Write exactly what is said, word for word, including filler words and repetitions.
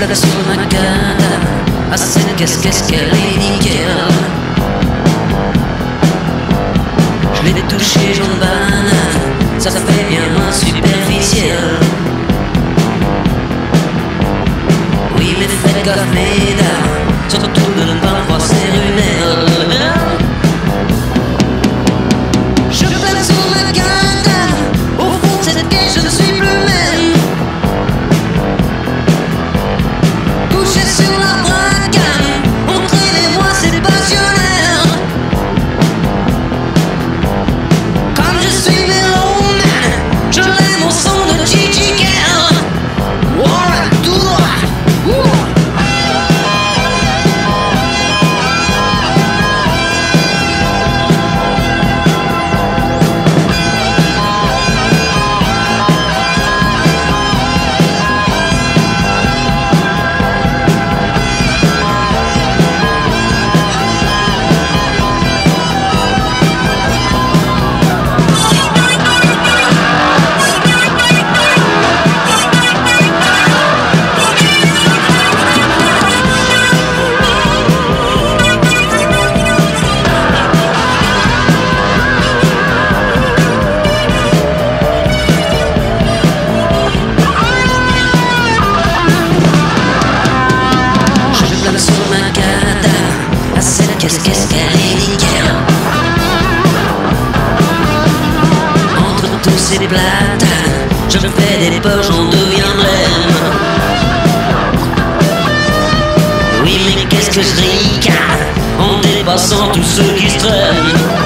plaque sur ma carte. Ah, cette qu'est-ce qu'est-ce qu'elle est nickel. Je l'ai touché, j'en banane, ça fait bien moins superficiel. Oui, mais faites gaffe, mesdames, surtout de ne pas froisser une aile. Je plaque sur ma carte, au fond de cette quai je ne suis plus même. Couché sur la braquette, entraînez-moi, c'est passionnel. Comme je suis mélomane, je l'aime au son de Gigi Kell. Voilà, tout droit. Ouh. Qu'est-ce qu'est-ce qu'elle est nickel. Entre tous ces platanes, je fais des poches, j'en deviens blême. Oui, mais qu'est-ce que je ricane en dépassant tous ceux qui se traînent.